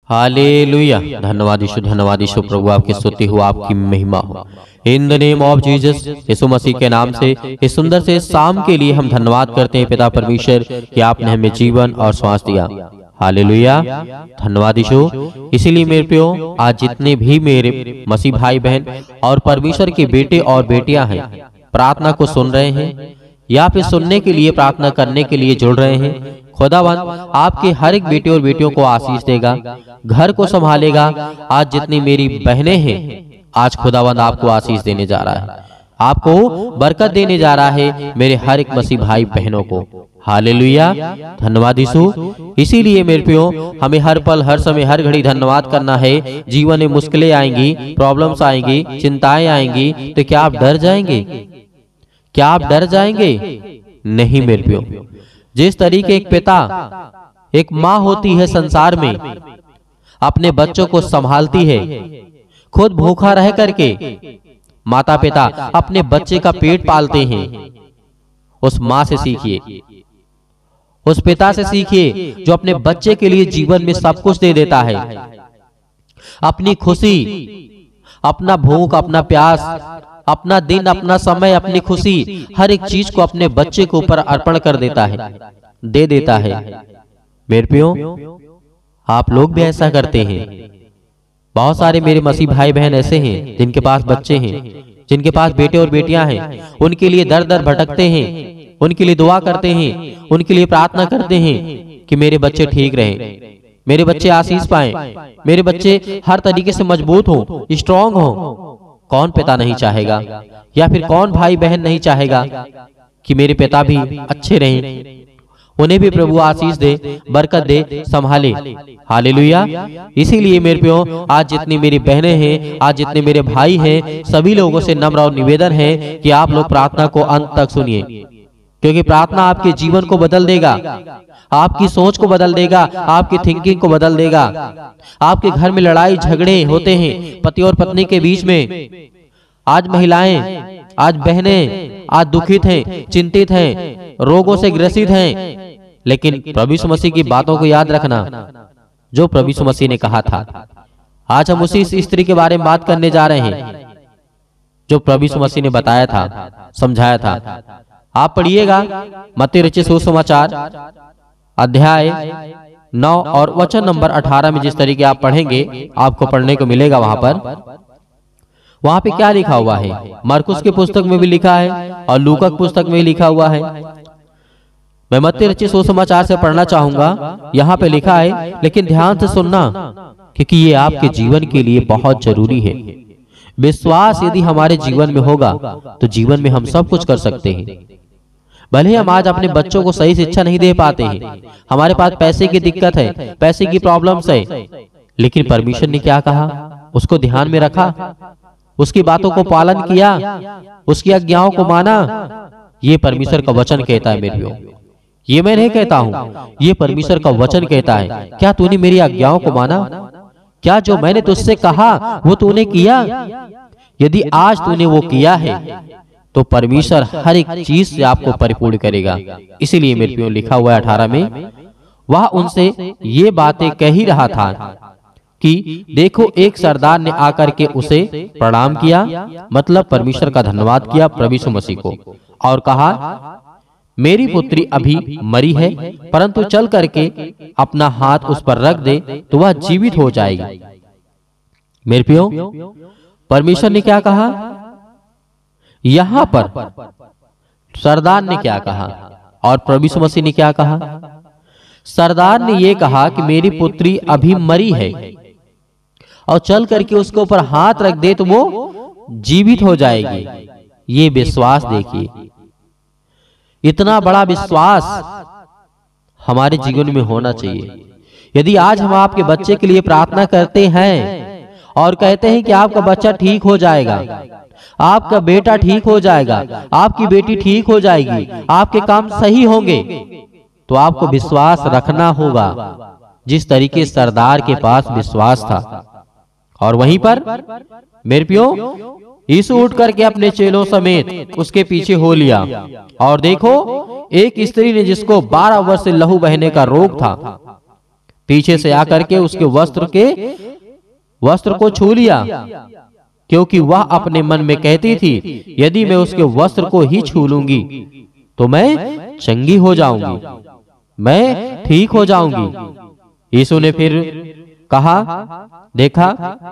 Hallelujah. धन्यवाद यीशु प्रभु, आपकी स्तुति हो, आपकी महिमा हो। In the name of Jesus, यीशु मसीह के नाम से इस सुंदर से शाम के लिए हम धन्यवाद करते हैं पिता परमेश्वर कि आपने हमें जीवन और श्वास दिया। हालेलुया, धन्यवाद यीशु। इसीलिए मेरे प्रियो, आज जितने भी मेरे मसीह भाई बहन और परमेश्वर के बेटे और बेटियां हैं, प्रार्थना को सुन रहे हैं या फिर सुनने के लिए प्रार्थना करने के लिए जुड़ रहे हैं, खुदावंद आपके हर एक बेटे और बेटियों को आशीष देगा, घर को संभालेगा। आज जितनी मेरी बहनें हैं, आज खुदावंद आपको आशीष देने जा रहा है, आपको बरकत देने जा रहा है, मेरे हर एक मसीह भाई बहनों को। हालेलुया, धन्यवाद यीशु। इसीलिए मेरे प्रियो, हमें हर पल, हर समय, हर घड़ी धन्यवाद करना है। जीवन में मुश्किलें आएंगी, प्रॉब्लम्स आएंगी, चिंताएं आएंगी, तो क्या आप डर जाएंगे? क्या आप डर जाएंगे? नहीं मेरे प्रियो। जिस तरीके एक पिता, एक माँ होती है संसार में, अपने बच्चों को संभालती है, खुद भूखा रह करके माता पिता अपने बच्चे का पेट पालते हैं, उस माँ से सीखिए, उस पिता से सीखिए जो अपने बच्चे के लिए जीवन में सब कुछ दे देता है, अपनी खुशी, अपना भूख, अपना प्यास, अपना दिन, अपना समय, अपनी खुशी, हर एक चीज को अपने बच्चे के ऊपर अर्पण कर देता है, दे देता है। मेरे प्रियो, आप लोग भी ऐसा करते हैं। बहुत सारे मेरे मसीह भाई बहन ऐसे हैं जिनके पास बच्चे हैं, जिनके पास बेटे और बेटियां हैं, उनके लिए दर दर भटकते हैं, उनके लिए दुआ करते हैं, उनके लिए प्रार्थना करते हैं कि मेरे बच्चे ठीक रहें, मेरे बच्चे आशीष पाएं, मेरे बच्चे हर तरीके से मजबूत हो, स्ट्रांग हो। कौन पिता नहीं चाहेगा, या फिर कौन भाई बहन नहीं चाहेगा कि मेरे पिता भी अच्छे रहें, उन्हें भी प्रभु आशीष दे, बरकत दे, संभाले। हालेलुया। इसीलिए मेरे प्रियो, आज जितनी मेरी बहनें हैं, आज जितने मेरे भाई हैं, सभी लोगों से नम्र और निवेदन है कि आप लोग प्रार्थना को अंत तक सुनिए, क्योंकि प्रार्थना आपके जीवन को बदल देगा, आपकी सोच को बदल देगा, आपकी थिंकिंग को बदल देगा। आपके घर में लड़ाई झगड़े होते हैं पति और पत्नी के बीच में, आज महिलाएं, आज बहनें आज दुखित हैं, चिंतित हैं, रोगों से ग्रसित हैं, लेकिन प्रभु यीशु मसीह की बातों को याद रखना जो प्रभु यीशु मसीह ने कहा था। आज हम उसी स्त्री के बारे में बात करने जा रहे हैं जो प्रभु यीशु मसीह ने बताया था, समझाया था। आप पढ़िएगा मत्ती रचित सुसमाचार अध्याय 9 और वचन नंबर 18 में। जिस तरीके आप पढ़ेंगे आपको पढ़ने को मिलेगा वहां पे क्या लिखा हुआ है। मरकुस की पुस्तक में भी लिखा है और लूका की पुस्तक में लिखा हुआ है। मैं मत्ती रचित सुसमाचार से पढ़ना चाहूंगा। यहाँ पे लिखा है, लेकिन ध्यान से सुनना क्योंकि ये आपके जीवन के लिए बहुत जरूरी है। विश्वास यदि हमारे जीवन में होगा तो जीवन में हम सब कुछ कर सकते हैं। भले हम आज अपने बच्चों को सही शिक्षा नहीं दे पाते हैं, हमारे पास पैसे की दिक्कत है, पैसे की प्रॉब्लम्स है, लेकिन परमेश्वर ने क्या कहा, उसको ध्यान में रखा, उसकी बातों को पालन किया, उसकी आज्ञाओं को माना। ये परमेश्वर का वचन कहता है मेरे, ये मैं नहीं कहता हूं, ये परमेश्वर का वचन कहता है। क्या तूने मेरी आज्ञाओं को माना? क्या जो मैंने तुझसे कहा वो तूने किया? यदि आज तूने वो किया है तो परमेश्वर हर एक चीज से आपको परिपूर्ण करेगा। इसीलिए मेरे प्रियो लिखा हुआ है 18 में, वह उनसे ये बातें कह ही रहा था कि देखो एक सरदार ने आकर के उसे प्रणाम किया, मतलब परमेश्वर का धन्यवाद किया प्रभु यीशु मसीह को, और कहा मेरी पुत्री अभी मरी है, परंतु चल करके अपना हाथ उस पर रख दे तो वह जीवित हो जाएगी। मेरे प्रियो, परमेश्वर ने क्या कहा? यहां पर सरदार ने क्या कहा और प्रभु यीशु मसीह ने क्या कहा? सरदार ने यह कहा कि मेरी पुत्री अभी मरी है और चल करके उसके ऊपर हाथ रख दे तो वो जीवित हो जाएगी। ये विश्वास देखिए, इतना बड़ा विश्वास हमारे जीवन में होना चाहिए। यदि आज हम आपके बच्चे के लिए प्रार्थना करते हैं और कहते हैं कि आपका बच्चा ठीक हो जाएगा, आपका बेटा ठीक हो जाएगा, आपकी बेटी ठीक हो जाएगी, आपके काम सही होंगे, तो आपको विश्वास रखना होगा जिस तरीके सरदार के पास विश्वास था। और वहीं पर मेरे प्रियो, यीशु उठ करके अपने चेलों समेत उसके पीछे हो लिया। और देखो एक स्त्री ने जिसको 12 वर्ष से लहू बहने का रोग था, पीछे से आकर के उसके वस्त्र को छू लिया, क्योंकि वह अपने मन में कहती थी यदि मैं उसके वस्त्र को ही छू लूंगी तो मैं चंगी हो जाऊंगी, मैं ठीक हो जाऊंगी। यीशु ने फिर कहा, देखा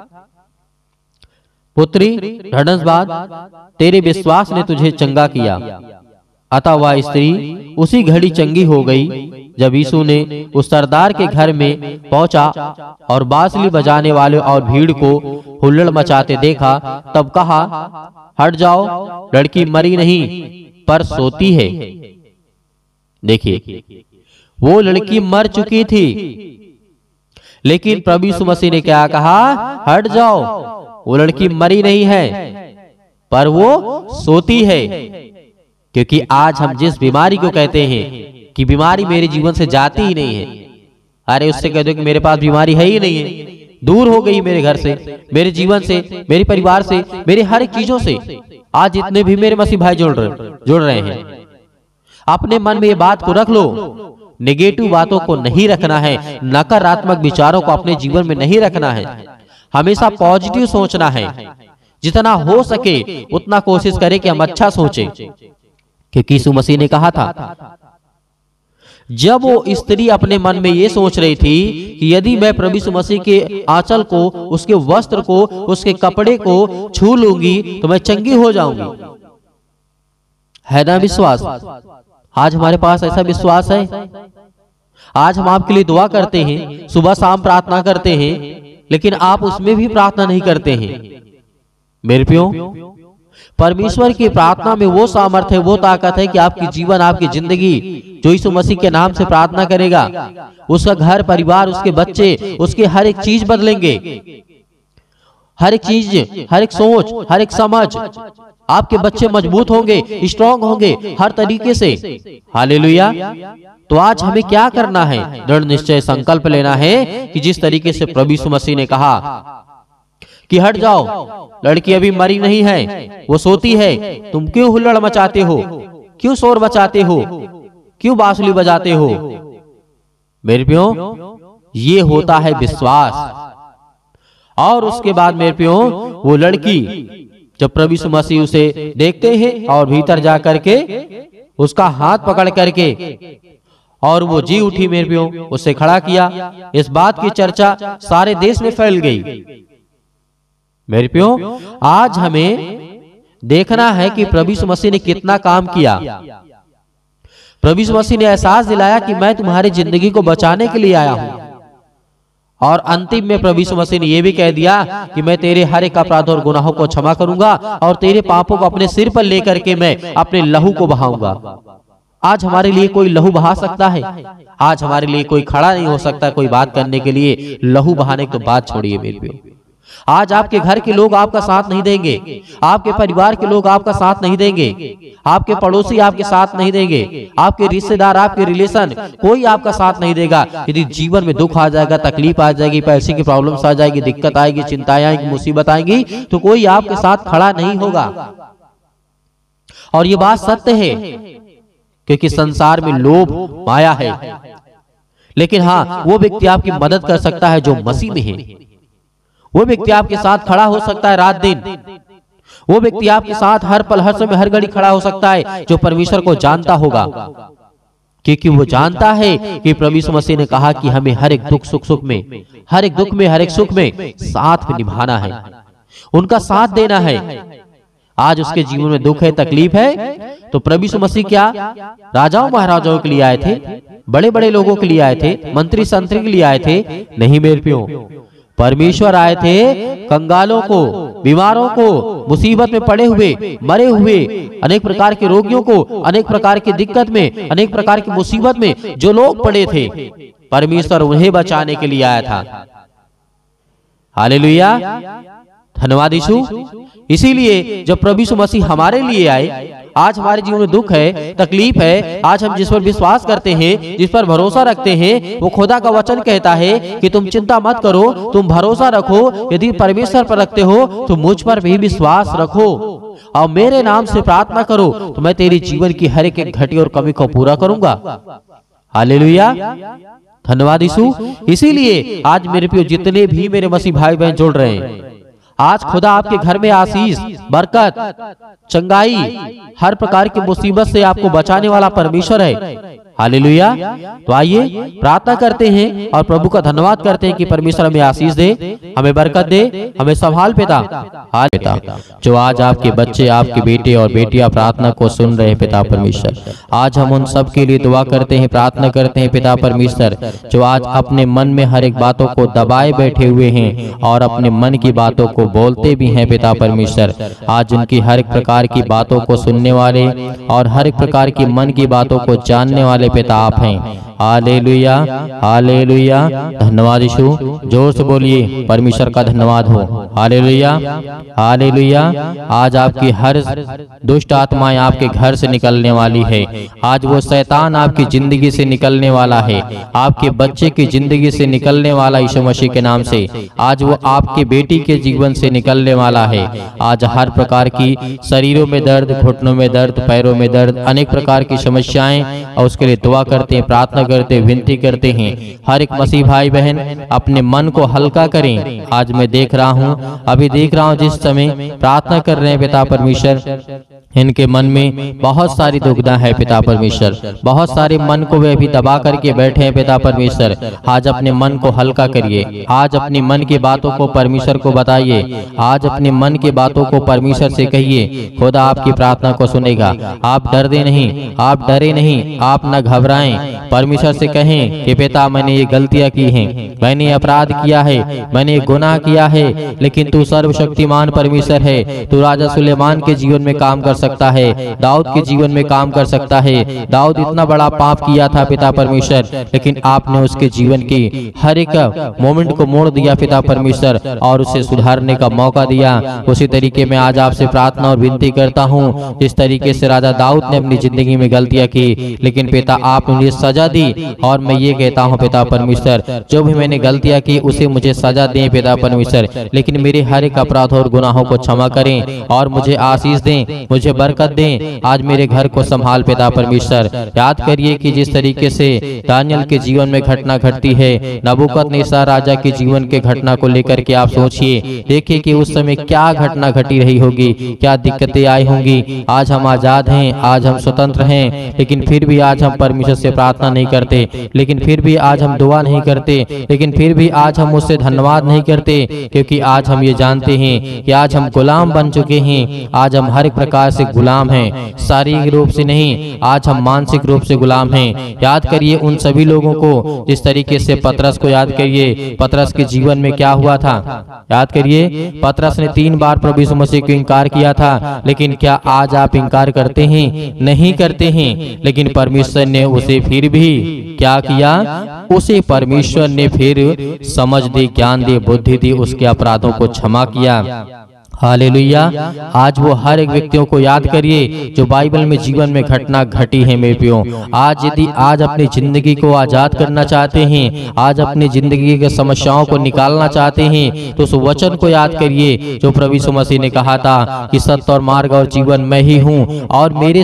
पुत्री, ढढ़स बात, तेरे विश्वास ने तुझे चंगा किया। अतः वह स्त्री उसी घड़ी चंगी हो गई। जब यीशु ने उस सरदार के घर में पहुंचा और बांसुरी बजाने वाले और भीड़ को हुल्लड़ मचाते देखा, तब कहा, हट जाओ, लड़की मरी नहीं पर सोती है। देखिए, वो लड़की मर चुकी थी, लेकिन प्रभु यीशु मसीह ने क्या कहा, हट जाओ, वो लड़की मरी नहीं है पर वो सोती है। क्योंकि आज हम जिस बीमारी को कहते हैं कि बीमारी मेरे जीवन से जाती ही नहीं है, अरे उससे कह दो कि मेरे पास बीमारी है ही नहीं है, दूर हो गई मेरे घर से, मेरे जीवन से, मेरे परिवार से, मेरे हर एक चीजों से। आज जितने भी मेरे मसीह भाई जुड़ रहे हैं, अपने मन में ये बात को रख लो, नेगेटिव बातों को नहीं रखना है, नकारात्मक विचारों को अपने जीवन में नहीं रखना है, हमेशा पॉजिटिव सोचना है। जितना हो सके उतना कोशिश करें कि हम अच्छा सोचें, क्योंकि यीशु मसीह ने कहा था, जब वो स्त्री अपने मन में ये सोच रही थी कि यदि मैं प्रभु यीशु मसीह के आंचल को, उसके वस्त्र को, उसके कपड़े को छू लूंगी तो मैं चंगी हो जाऊंगी, है ना विश्वास? आज हमारे पास ऐसा विश्वास है? आज हम आपके लिए दुआ करते हैं, सुबह शाम प्रार्थना करते हैं, लेकिन आप उसमें भी प्रार्थना नहीं करते हैं। मेरे प्रियो, परमेश्वर की प्रार्थना में वो सामर्थ्य है, वो ताकत है कि आपकी जीवन, आपकी जिंदगी जो यीशु मसीह के नाम से प्रार्थना करेगा, उसका घर परिवार, उसके बच्चे, उसके हर एक चीज बदलेंगे, हर एक चीज, हर एक सोच, हर एक समझ, आपके बच्चे मजबूत होंगे, स्ट्रांग होंगे हर तरीके से। हालेलुया। तो आज हमें क्या करना है? दृढ़ निश्चय संकल्प लेना है कि जिस तरीके से प्रभु यीशु मसीह ने कहा कि हट जाओ, लड़की अभी मरी नहीं है, वो सोती है, तुम क्यों हुल्लड़ मचाते हो, क्यों शोर मचाते हो, क्यों बांसुरी बजाते हो? मेरे प्रियो, ये होता है विश्वास। और उसके बाद मेरे प्रियो, वो लड़की जब प्रभु यीशु मसीह उसे देखते हैं और भीतर जा करके उसका हाथ पकड़ करके और वो जी उठी, मेरे प्रियो, उससे खड़ा किया। इस बात की चर्चा सारे देश में फैल गई। मेरे प्रियो, आज हमें देखना है कि प्रभु यीशु मसीह ने कितना काम किया। प्रभु यीशु मसीह ने एहसास दिलाया कि मैं तुम्हारी जिंदगी को बचाने के लिए आया हूं, और अंतिम में प्रभु यीशु मसीह ने यह भी कह दिया कि मैं तेरे हर एक अपराध और गुनाहों को क्षमा करूंगा और तेरे पापों को अपने सिर पर लेकर के मैं अपने लहू को बहाऊंगा। आज हमारे लिए कोई लहू बहा सकता है? आज हमारे लिए कोई खड़ा नहीं हो सकता कोई बात करने के लिए, लहू बहाने की तो बात छोड़िए मेरे प्रियो। आज आपके घर के लोग आपका साथ नहीं देंगे, आपके परिवार के लोग आपका साथ नहीं देंगे, आपके पड़ोसी आपके साथ नहीं देंगे, आपके रिश्तेदार, आपके रिलेशन, कोई आपका साथ नहीं देगा। यदि जीवन में दुख आ जाएगा, तकलीफ आ जाएगी, पैसे की प्रॉब्लम्स आ जाएगी, दिक्कत आएगी, चिंताएं आएगी, मुसीबत आएगी, तो कोई आपके साथ खड़ा नहीं होगा। और ये बात सत्य है, क्योंकि संसार में लोभ, माया है। लेकिन हाँ, वो व्यक्ति आपकी मदद कर सकता है जो मसीह में है। वो व्यक्ति आपके साथ खड़ा हो सकता है रात दिन। वो व्यक्ति आपके साथ हर पल, हर समय, हर घड़ी खड़ा हो सकता है जो परमेश्वर को जानता होगा, क्योंकि वो जानता है कि प्रभु यीशु मसीह ने कहा कि हमें हर एक दुख सुख में, हर एक दुख में, हर एक सुख में साथ में निभाना है, उनका साथ देना है। आज उसके जीवन में दुख है, तकलीफ है, तो प्रभु यीशु मसीह क्या राजाओं महाराजाओं के लिए आए थे? बड़े बड़े लोगों के लिए आए थे? मंत्री संतरी के लिए आए थे? नहीं मेरे प्रियो, परमेश्वर आए थे कंगालों को, बीमारों को, मुसीबत में पड़े हुए, मरे हुए, अनेक प्रकार के रोगियों को, अनेक प्रकार की दिक्कत में, अनेक प्रकार की मुसीबत में जो लोग पड़े थे, परमेश्वर उन्हें बचाने के लिए आया था। हालेलुया, धन्यवाद यीशु। इसीलिए जब प्रभु यीशु मसीह हमारे लिए आए, आज हमारे जीवन में दुख है, तकलीफ है, आज हम जिस पर विश्वास करते हैं, जिस पर भरोसा रखते हैं, वो खुदा का वचन कहता है कि तुम चिंता मत करो, तुम भरोसा रखो, यदि परमेश्वर पर रखते हो तो मुझ पर भी विश्वास रखो और मेरे नाम से प्रार्थना करो, तो मैं तेरी जीवन की हर एक घटी और कमी को पूरा करूंगा। हालेलुया, धन्यवाद यीशु। इसीलिए आज मेरे प्रिय जितने भी मेरे मसीह भाई बहन जुड़ रहे हैं, आज खुदा आपके घर में आशीष, बरकत, चंगाई, हर प्रकार की मुसीबत से आपको बचाने वाला परमेश्वर है। हालेलुया। तो आइए प्रार्थना करते हैं और प्रभु का धन्यवाद करते हैं कि परमेश्वर हमें आशीष दे, हमें बरकत दे, हमें संभाल पिता। हाल पिता, जो आज आपके बच्चे, आपके बेटे और बेटियां प्रार्थना को सुन रहे हैं पिता परमेश्वर, आज हम उन सब के लिए दुआ करते हैं, प्रार्थना करते हैं पिता परमेश्वर, जो आज अपने मन में हर एक बातों को दबाए बैठे हुए हैं और अपने मन की बातों को बोलते भी हैं पिता परमेश्वर। आज उनकी हर एक प्रकार की बातों को सुनने वाले और हर एक प्रकार की मन की बातों को जानने वाले पिता आप हैं। Hallelujah, hallelujah. धन्यवाद यीशु। जोर से बोलिए, परमेश्वर का धन्यवाद हो। Hallelujah, hallelujah. आज आपकी हर दुष्ट आत्माएं आपके घर से निकलने वाली है। आज वो शैतान आपकी जिंदगी से निकलने वाला है, आपके बच्चे की जिंदगी से निकलने वाला यीशु मसीह के नाम से। आज वो आपके बेटी के जीवन से निकलने वाला है। आज हर प्रकार की शरीरों में दर्द, घुटनों में दर्द, पैरों में दर्द, अनेक प्रकार की समस्याएं, और उसके लिए दुआ करते हैं, प्रार्थना करते हैं, विनती करते हैं। हर एक मसीह भाई बहन अपने मन को हल्का करें। आज मैं देख रहा हूँ, अभी देख रहा हूँ, जिस समय प्रार्थना कर रहे हैं पिता परमेश्वर, इनके मन में बहुत सारी दुविधा है पिता परमेश्वर, बहुत सारे मन को वे अभी दबा करके बैठे हैं पिता परमेश्वर। आज अपने मन को हल्का करिए, आज अपनी मन की बातों को परमेश्वर को बताइए, आज अपने मन की बातों को परमेश्वर से कहिए, खुदा आपकी प्रार्थना को सुनेगा। आप डरते नहीं, आप डरे नहीं, आप न घबराएं। परमेश्वर से कहें कि पिता मैंने ये गलतियां की हैं, मैंने अपराध किया है, मैंने गुनाह किया है, लेकिन तू सर्वशक्तिमान परमेश्वर है। तू राजा सुलेमान के जीवन में काम कर सकता है, दाऊद के जीवन में काम कर सकता है। दाऊद इतना बड़ा पाप किया था पिता परमेश्वर, लेकिन आपने उसके जीवन की हर एक मोमेंट को मोड़ दिया पिता परमेश्वर, और उसे सुधारने का मौका दिया। उसी तरीके में आज आपसे प्रार्थना और विनती करता हूँ, जिस तरीके से राजा दाऊद ने अपनी जिंदगी में गलतियां की, लेकिन पिता आपने मुझे सजा दी, और मैं ये कहता हूँ पिता परमेश्वर, जो भी मैंने गलतियां की उसे मुझे सजा दें पिता परमेश्वर, लेकिन मेरे हर एक अपराध और गुनाहों को क्षमा करें और मुझे आशीष दें, मुझे बरकत दें। आज मेरे घर को संभाल पिता परमेश्वर। याद करिए कि जिस तरीके से दानियल के जीवन में घटना घटती है, नबूकदनेस्सर राजा के जीवन के घटना को लेकर के आप सोचिए, देखिए कि उस समय क्या घटना घटी रही होगी, क्या दिक्कतें आई होंगी। आज हम आजाद हैं, आज हम स्वतंत्र हैं, लेकिन फिर भी आज हम परमेश्वर से प्रार्थना नहीं करते, लेकिन फिर भी आज हम दुआ नहीं करते, लेकिन फिर भी आज हम उससे धन्यवाद नहीं करते, क्योंकि आज हम ये जानते हैं कि आज हम गुलाम बन चुके हैं। आज हम हर एक प्रकार से गुलाम हैं, शारीरिक रूप से नहीं, आज हम मानसिक रूप से गुलाम हैं। याद करिए उन सभी लोगों को, जिस तरीके से पतरस को याद करिए, पतरस के जीवन में क्या हुआ था। याद करिए पतरस ने 3 बार प्रभु यीशु मसीह को इनकार किया था, लेकिन क्या आज आप इनकार करते हैं? नहीं करते हैं। लेकिन परमेश्वर ने उसे फिर भी क्या किया? उसे परमेश्वर ने फिर समझ दी, ज्ञान दी, बुद्धि दी, उसके अपराधों को क्षमा किया। हालेलुया। आज वो हर एक व्यक्तियों को याद करिए जो बाइबल में जीवन में घटना घटी है मेरे प्रियो। आज यदि आज अपनी जिंदगी को आजाद करना चाहते हैं, आज अपनी जिंदगी के समस्याओं को निकालना चाहते हैं, तो उस वचन को याद करिए जो प्रभु यीशु मसीह ने कहा था कि सत्य और मार्ग और जीवन मैं ही हूँ, और मेरे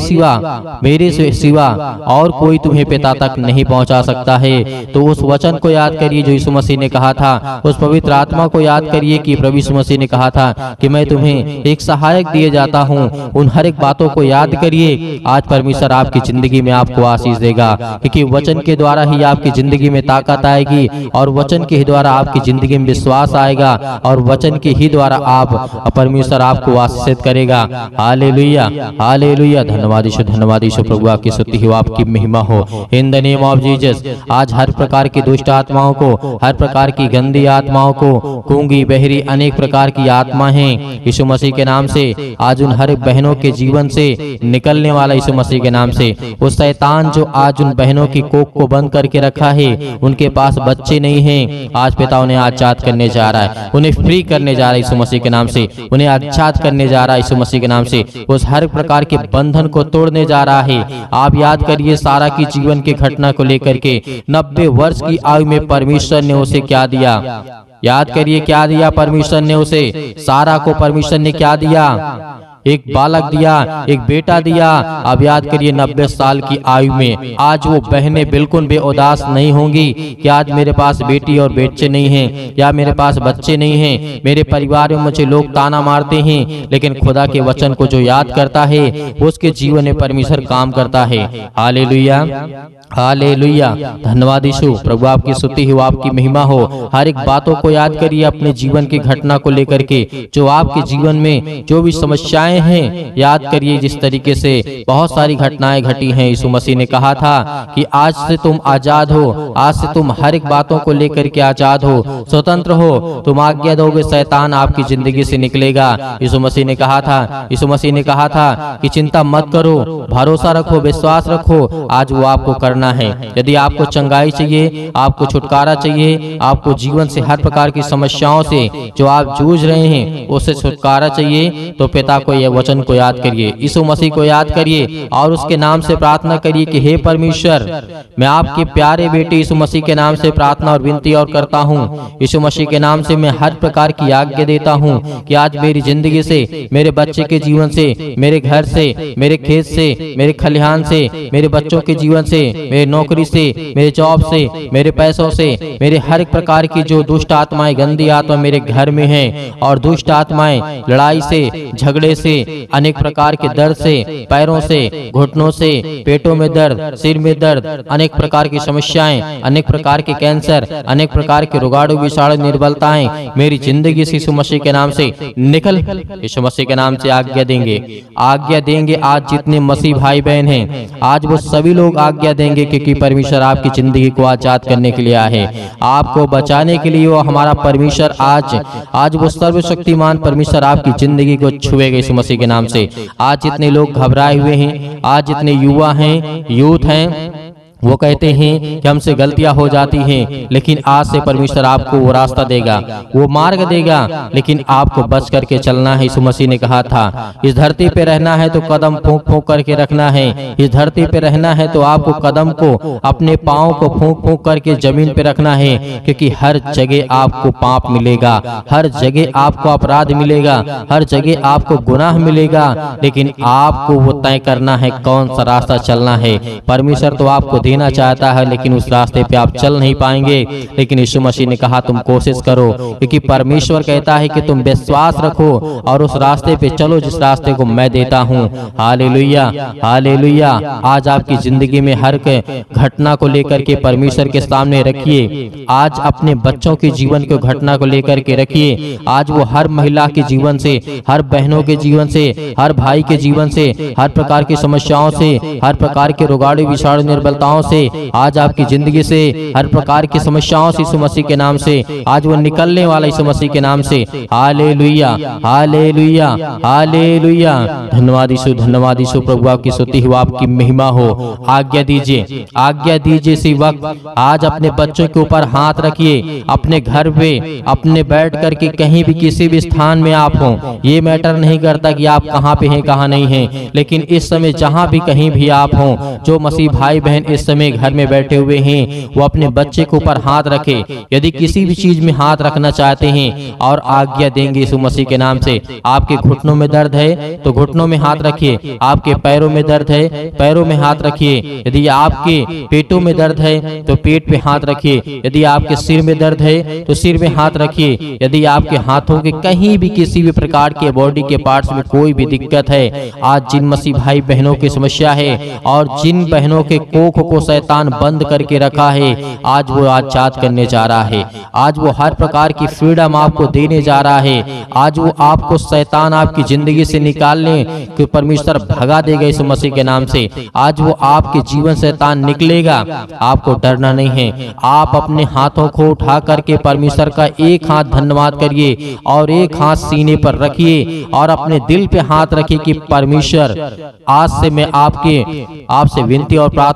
सिवा और कोई तुम्हें पिता तक नहीं पहुँचा सकता है। तो उस वचन को याद करिए जो यीशु मसीह ने कहा था, उस पवित्र आत्मा को याद करिए कि प्रभु यीशु मसीह ने कहा था कि मैं तुम्हें एक सहायक दिए जाता हूँ। उन हर एक बातों को याद करिए। आज परमेश्वर आपकी जिंदगी में आपको आशीष देगा, क्योंकि वचन के द्वारा ही आपकी जिंदगी में ताकत आएगी, और वचन के ही द्वारा आपकी जिंदगी में विश्वास आएगा, और वचन के ही द्वारा आप परमेश्वर आपको आशीषित करेगा। Hallelujah, hallelujah. धन्यवाद यीशु, धन्यवाद यीशु। प्रभु आपकी स्तुति हो, आपकी महिमा हो। In the name of Jesus आज हर प्रकार की दुष्ट आत्माओं को, हर प्रकार की गंदी आत्माओं को, गूंगी बहरी अनेक प्रकार की आत्मा हैं, यीशु मसीह के नाम से आज उन हर बहनों के जीवन से निकलने वाला यीशु मसीह के नाम से। वो शैतान जो आज उन बहनों की कोख को बंद करके रखा है, उनके पास बच्चे नहीं हैं, आज पिता उन्हें आजाद करने जा रहा है, उन्हें फ्री करने जा रहा है यीशु मसीह के नाम से, उन्हें आजाद करने जा रहा है यीशु मसीह के नाम से। उस हर प्रकार के बंधन को तोड़ने जा रहा है। आप याद करिए सारा की जीवन की घटना को लेकर के 90 वर्ष की आयु में परमेश्वर ने उसे क्या दिया? याद करिए क्या दिया परमेश्वर ने उसे? सारा को परमेश्वर ने क्या दिया? एक बालक दिया, एक बेटा दिया। अब याद करिए 90 साल की आयु में आज वो बहनें बिल्कुल भी उदास नहीं होंगी कि आज मेरे पास बेटी और बच्चे नहीं हैं, या मेरे पास बच्चे नहीं हैं, मेरे परिवार में मुझे लोग ताना मारते हैं। लेकिन खुदा के वचन को जो याद करता है उसके जीवन में परमेश्वर काम करता है। Hallelujah, hallelujah. धन्यवाद यीशु। प्रभु आपकी स्तुति हो, आपकी महिमा हो। हर एक बातों को याद करिए अपने जीवन की घटना को लेकर के, जो आपके जीवन में जो भी समस्याएं हैं याद करिए। जिस तरीके से बहुत सारी घटनाएं घटी हैं, यीशु मसीह ने कहा था कि आज से तुम आजाद हो, आज से तुम हर एक बातों को लेकर के आजाद हो, स्वतंत्र हो। तुम आज्ञा दोगे, शैतान आपकी जिंदगी से निकलेगा। यीशु मसीह ने कहा था, यीशु मसीह ने कहा था कि चिंता मत करो, भरोसा रखो, विश्वास रखो। आज वो आपको करना है। यदि आपको चंगाई चाहिए, आपको छुटकारा चाहिए, आपको जीवन से हर प्रकार की समस्याओं से जो आप जूझ रहे हैं उससे छुटकारा चाहिए, तो पिता को यह वचन को याद करिए, यीशु मसीह को याद करिए और उसके नाम से प्रार्थना करिए कि हे परमेश्वर, मैं आपके प्यारे बेटे यीशु मसीह के नाम से प्रार्थना और विनती और करता हूँ। यीशु मसीह के नाम से मैं हर प्रकार की आज्ञा देता हूँ कि आज मेरी जिंदगी से, मेरे बच्चे के जीवन से, मेरे घर से, मेरे खेत से, मेरे खलिहान से, मेरे बच्चों के जीवन से, मेरे नौकरी से, मेरे जॉब से, मेरे पैसों से, मेरे हर एक प्रकार की जो दुष्ट आत्माएं, गंदी आत्मा मेरे घर में हैं, और दुष्ट आत्माएं लड़ाई से, झगड़े से, अनेक प्रकार के दर्द से, पैरों से, घुटनों से, पेटों में दर्द, सिर में दर्द, अनेक प्रकार की समस्याएं, अनेक प्रकार के कैंसर, अनेक प्रकार के रोगाणु विषाणु निर्बलताएं मेरी जिंदगी से यीशु मसीह के नाम से निकल। यीशु मसीह के नाम से आज्ञा देंगे, आज्ञा देंगे। आज जितने मसीह भाई बहन हैं आज वो सभी लोग आज्ञा देंगे, क्योंकि परमेश्वर आपकी जिंदगी को आजाद करने के लिए आए, आपको बचाने के लिए। वो हमारा परमेश्वर आज वो सर्वशक्तिमान परमेश्वर आपकी जिंदगी को छुएगा यीशु मसीह के नाम से। आज जितने लोग घबराए हुए हैं, आज जितने युवा हैं, यूथ हैं, वो कहते हैं कि हमसे गलतियां हो जाती हैं, लेकिन आज से परमेश्वर आपको वो रास्ता देगा, वो मार्ग देगा, लेकिन आपको बच करके चलना है। यीशु मसीह ने कहा था इस धरती पे रहना है तो कदम फूंक फूंक करके रखना है। इस धरती पे रहना है तो आपको कदम को, अपने पाँव को फूंक फूंक करके जमीन पे रखना है, क्योंकि हर जगह आपको पाप मिलेगा, हर जगह आपको अपराध मिलेगा, हर जगह आपको गुनाह मिलेगा, लेकिन आपको वो तय करना है कौन सा रास्ता चलना है। परमेश्वर तो आपको देना चाहता है, लेकिन उस रास्ते पे आप चल नहीं पाएंगे। लेकिन यीशु मसीह ने कहा तुम कोशिश करो, क्योंकि परमेश्वर कहता है कि तुम विश्वास रखो और उस रास्ते पे चलो जिस रास्ते को मैं देता हूँ। Hallelujah, hallelujah. आज आपकी जिंदगी में हर घटना को लेकर के परमेश्वर के सामने रखिए। आज अपने बच्चों के जीवन को घटना को लेकर के रखिए। आज वो हर महिला के जीवन से, हर बहनों के जीवन से, हर भाई के जीवन से, हर प्रकार की समस्याओं से, हर प्रकार के रोगाणु विषाणु निर्बलताओं से, आज आपकी जिंदगी से, हर प्रकार की समस्याओं से यीशु मसीह के नाम से आज वो निकलने वाला यीशु मसीह के नाम से। Hallelujah, hallelujah, hallelujah. धन्यवाद यीशु, धन्यवाद यीशु। प्रभु आपकी स्तुति हो, आपकी महिमा हो। आज्ञा दीजिए, आज्ञा दीजिए इसी वक्त। आज अपने बच्चों के ऊपर हाथ रखिए, अपने घर पे, अपने बैठ करके कहीं भी किसी भी स्थान में आप हो, ये मैटर नहीं करता कि आप कहाँ पे हैं कहाँ नहीं हैं, लेकिन इस समय जहाँ भी कहीं भी आप हो, जो मसीह भाई बहन इस समय घर में बैठे हुए हैं, वो अपने बच्चे के ऊपर हाथ रखे। यदि किसी भी चीज में हाथ रखना चाहते हैं और आज्ञा देंगे यीशु मसीह के नाम से। आपके घुटनों में दर्द है तो घुटनों में हाथ रखिए, आपके पैरों में दर्द है पैरों में हाथ रखिए, यदि आपके पेटों में दर्द है तो पेट पे हाथ रखिए, यदि आपके सिर में दर्द है तो सिर में हाथ रखिए, यदि आपके हाथों के कहीं भी किसी भी प्रकार के बॉडी के पार्ट्स में कोई भी दिक्कत है, आज जिन मसीह भाई बहनों की समस्या है और जिन बहनों के कोख को शैतान बंद करके रखा है, आज वो आजाद करने जा रहा है। आज वो हर प्रकार की फ्रीडम आपको देने जा रहा है। आज वो आपको शैतान आपकी जिंदगी से निकालने कि परमेश्वर भगा देगा यीशु मसीह के नाम से। आज वो आपके जीवन शैतान निकलेगा, आपको डरना नहीं है। आप अपने हाथों को उठा करके परमेश्वर का एक हाथ धन्यवाद करिए और एक हाथ सीने पर रखिए और अपने दिल पे हाथ रखिए कि परमेश्वर आज से मैं आपसे विनती और प्रार्थना निवेदन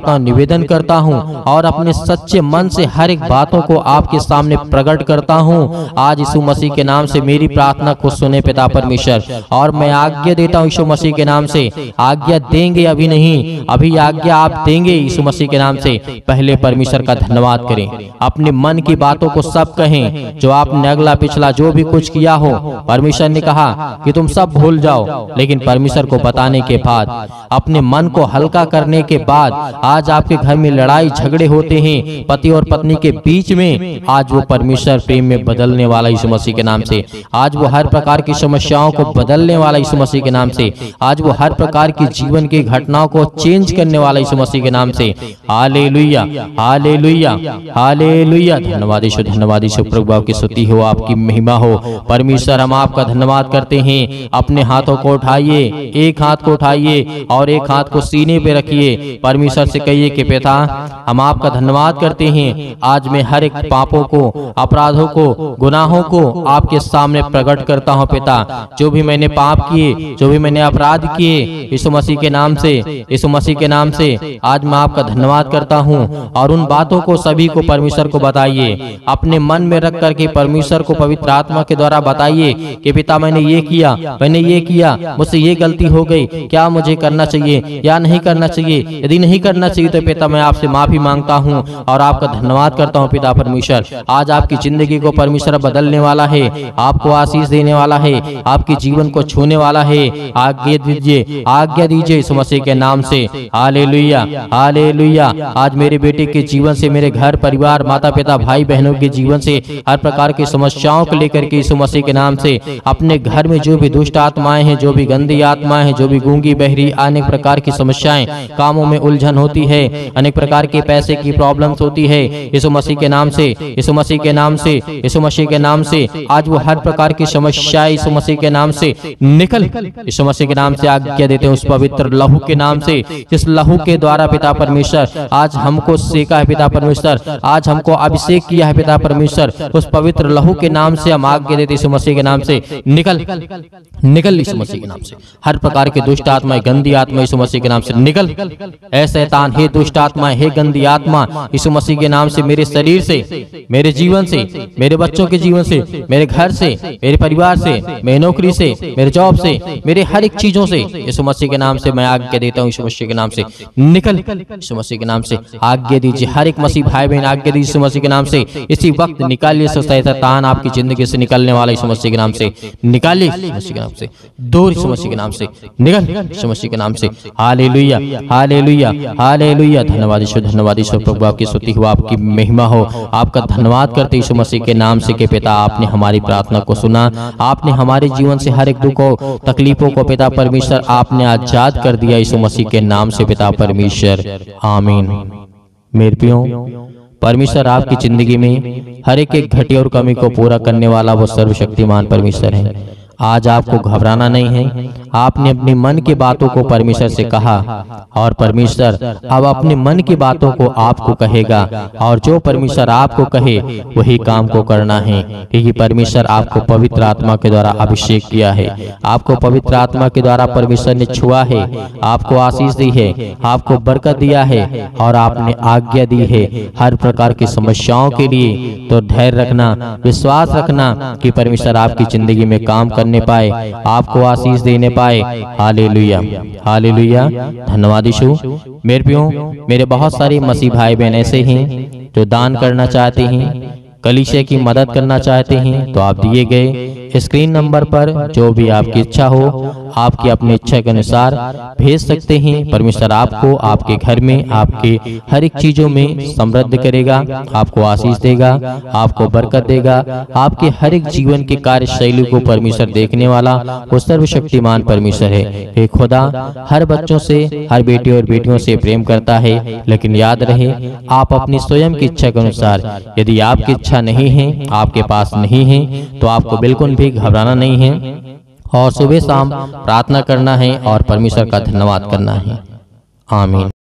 निवेदन करता हूँ और अपने सच्चे मन से हर एक बातों को आपके सामने प्रकट करता हूँ। आज यीशु मसीह के नाम से मेरी प्रार्थना को सुने पिता परमेश्वर, और मैं आज्ञा देता हूँ यीशु मसीह के नाम से। आज्ञा देंगे अभी नहीं, अभी आज्ञा आप देंगे यीशु मसीह के नाम से। पहले परमेश्वर का धन्यवाद करें, अपने मन की बातों को सब कहें, जो आपने अगला पिछला जो भी कुछ किया हो। परमेश्वर ने कहा कि तुम सब भूल जाओ, लेकिन परमेश्वर को बताने के बाद, अपने मन को हल्का करने के बाद, आज आपके घर में लड़ाई झगड़े होते हैं पति और पत्नी के बीच में, आज वो परमेश्वर प्रेम में बदलने वाला यीशु मसीह के नाम से। आज वो हर प्रकार की समस्याओं को बदलने वाला यीशु मसीह के नाम से। आज वो हर प्रकार की जीवन की घटनाओं को चेंज करने वाला यीशु मसीह के नाम से। Hallelujah, hallelujah, hallelujah. धन्यवाद यीशु, धन्यवाद यीशु। प्रभु आपकी स्तुति हो, आपकी महिमा हो। परमेश्वर हम आपका धन्यवाद करते हैं। अपने हाथों को उठाइए, एक हाथ को उठाइए और एक हाथ को सीने पे रखिए। परमेश्वर से कहिए कि पिता हम आपका धन्यवाद करते हैं। आज मैं हर एक पापों को, अपराधों को, गुनाहों को आपके सामने प्रकट करता हूँ पिता। जो भी मैंने पाप किए, जो भी मैंने अपराध किए, यीशु मसीह के नाम से, यीशु मसीह के नाम से आज मैं आपका धन्यवाद करता हूँ। और उन बातों को सभी को परमेश्वर को बताइए, अपने मन में रख करके परमेश्वर को पवित्र आत्मा के द्वारा बताइए कि पिता मैंने ये किया, मैंने ये किया, मुझसे ये गलती हो गई, क्या मुझे करना चाहिए या नहीं करना चाहिए। यदि नहीं करना चाहिए तो पिता मैं आपसे माफी मांगता हूँ और आपका धन्यवाद करता हूँ पिता परमेश्वर। आज आपकी जिंदगी को परमेश्वर बदलने वाला है, आपको आशीष देने वाला है, आपके जीवन को छूने वाला है। आज्ञा दीजिए, आज्ञा दीजिए यीशु मसीह के नाम से। Hallelujah, hallelujah. आज मेरे बेटे के जीवन से, मेरे घर परिवार, माता पिता, भाई बहनों के जीवन से, हर प्रकार की समस्याओं को लेकर के यीशु मसीह के नाम से, अपने घर में जो भी दुष्ट आत्माएं हैं, जो भी गंदी आत्माएं हैं, जो भी गूंगी बहरी, अनेक प्रकार की समस्याएं, कामों में उलझन होती है, अनेक प्रकार के पैसे की प्रॉब्लम्स होती है, यीशु मसीह के नाम से, यीशु मसीह के नाम से, यीशु मसीह के नाम से आज वो हर प्रकार की समस्याएं यीशु मसीह के नाम से निकल। यीशु मसीह के नाम से आज्ञा देते हैं उस पवित्र लहू के नाम से, जिस लहू के द्वारा पिता परमेश्वर आज हमको सेका है पिता परमेश्वर, आज हमको अभिषेक किया है पिता परमेश्वर। उस पवित्र लहू के नाम से हम आज्ञा देते यीशु मसीह के नाम से, निकल, निकल यीशु मसीह के नाम से। हर प्रकार के दुष्ट आत्माएं, गंदी आत्मा यीशु मसीह के नाम से निकल। ऐ शैतान, हे दुष्ट आत्मा, हे गंदी आत्मा, यीशु मसीह के नाम से मेरे शरीर से, मेरे जीवन से, मेरे बच्चों के जीवन से, मेरे घर से, मेरे परिवार से, मेरी नौकरी से, मेरे जॉब से, मेरे हर एक चीजों से यीशु मसीह के नाम से मैं आज्ञा देता हूँ यीशु मसीह के नाम से निकल। यीशु मसीह के नाम से आज्ञा दीजिए, हर एक मसीह भाई बहन आज्ञा दीजिए यीशु मसीह के नाम से। इसी वक्त निकालिए शैतान आपकी जिंदगी से निकलने वाला यीशु मसीह के नाम से निकालिए, यीशु मसीह के नाम से दूर, यीशु मसीह के नाम से निकल, यीशु मसीह के नाम से। Hallelujah, hallelujah, hallelujah. धन्यवाद यीशु, धन्यवाद यीशु। प्रभु आपकी स्तुति हो, आपकी महिमा हो। आपका धन्यवाद करते यीशु मसीह के नाम से कि पिता आपने हमारी प्रार्थना को सुना, आपने हमारे जीवन से हर एक दुखों तकलीफों को पिता परमेश्वर आपने आजाद कर दिया यीशु मसीह के नाम से पिता परमेश्वर। आमीन। मेरे प्रियो, परमेश्वर आपकी जिंदगी में हर एक घटी और कमी को पूरा करने वाला वो सर्वशक्तिमान परमेश्वर है। आज आपको घबराना नहीं है। आपने अपने मन की बातों को परमेश्वर से कहा और परमेश्वर अब अपने मन की बातों को आपको कहेगा, और जो परमेश्वर आपको कहे वही काम को करना है, क्योंकि परमेश्वर आपको पवित्र आत्मा के द्वारा अभिषेक किया है, आपको पवित्र आत्मा के द्वारा परमेश्वर ने छुआ है, आपको आशीष दी है, आपको बरकत दिया है और आपने आज्ञा दी है हर प्रकार की समस्याओं के लिए। तो धैर्य रखना, विश्वास रखना कि परमेश्वर आपकी जिंदगी में काम करने पाए, आपको आशीष देने पाए। Hallelujah, hallelujah. धन्यवाद यीशु। मेरे प्रियो, मेरे बहुत सारे मसीह भाई बहन ऐसे हैं जो दान करना चाहते हैं, कलीसिया की मदद करना चाहते हैं, तो आप दिए गए स्क्रीन नंबर पर जो भी आपकी इच्छा हो, आपकी अपनी इच्छा के अनुसार भेज सकते हैं। परमेश्वर आपको आपके घर में, आपके हर एक चीजों में समृद्ध करेगा, आपको आशीष देगा, आपको बरकत देगा। आपके हर एक जीवन की कार्यशैली को परमेश्वर देखने वाला वो सर्वशक्तिमान परमेश्वर है। हे खुदा हर बच्चों से, हर बेटे और बेटियों से प्रेम करता है, लेकिन याद रहे आप अपनी स्वयं की इच्छा के अनुसार, यदि आपकी इच्छा नहीं है, आपके पास नहीं है, तो आपको बिल्कुल भी घबराना नहीं है और सुबह शाम प्रार्थना करना है और परमेश्वर का धन्यवाद करना है। आमीन।